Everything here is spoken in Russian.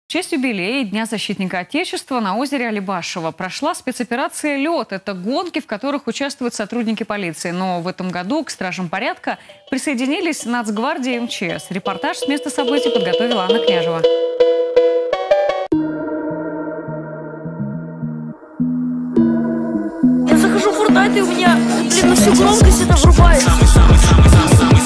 В честь юбилея Дня защитника Отечества на озере Алибашево прошла спецоперация «Лед». Это гонки, в которых участвуют сотрудники полиции. Но в этом году к стражам порядка присоединились Нацгвардия и МЧС. Репортаж с места событий подготовила Анна Княжева. Я захожу в Fortnite, и у меня, на всю громкость это врубается.